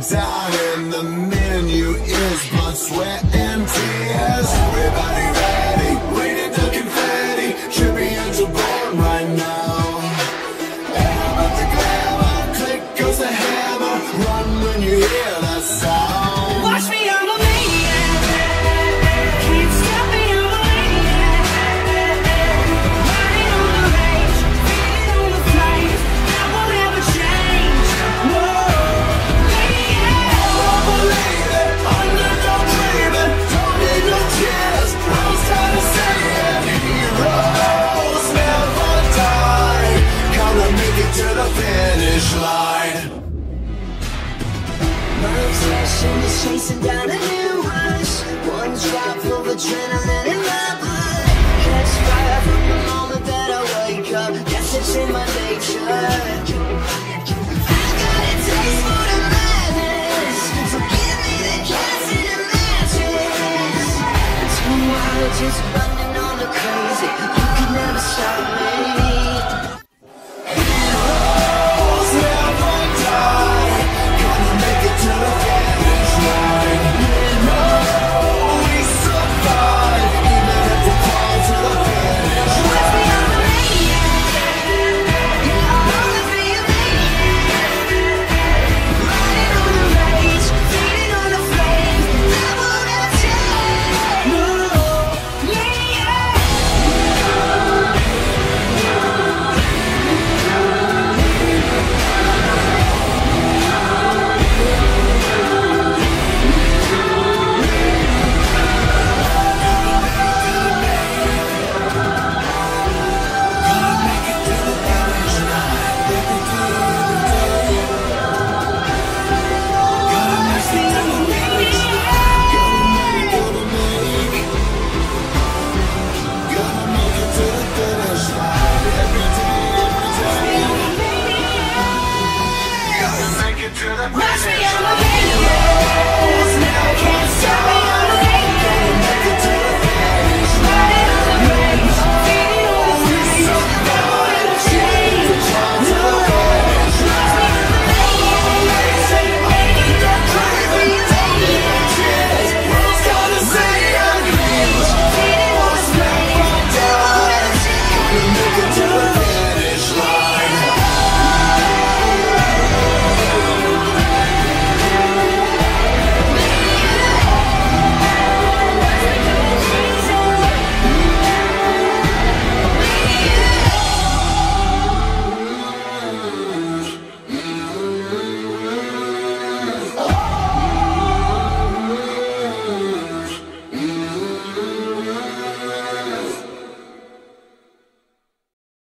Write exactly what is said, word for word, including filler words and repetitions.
down and the menu is blood, sweat and tears. Everybody ready, waiting to confetti. Champions are born right now. Hammer the glamour, click goes the hammer. Run when you hear that sound. Watch me, I'm a maniac. Can't stop me, I'm a maniac. Riding on the rage, feeding on the flames. That won't ever change. Whoa, maniac. I'm a lady, underdog dreaming. Don't need no tears, I was trying to say it. Heroes never die. Gotta make it to the finish line. My obsession is chasing down a new rush. One drop.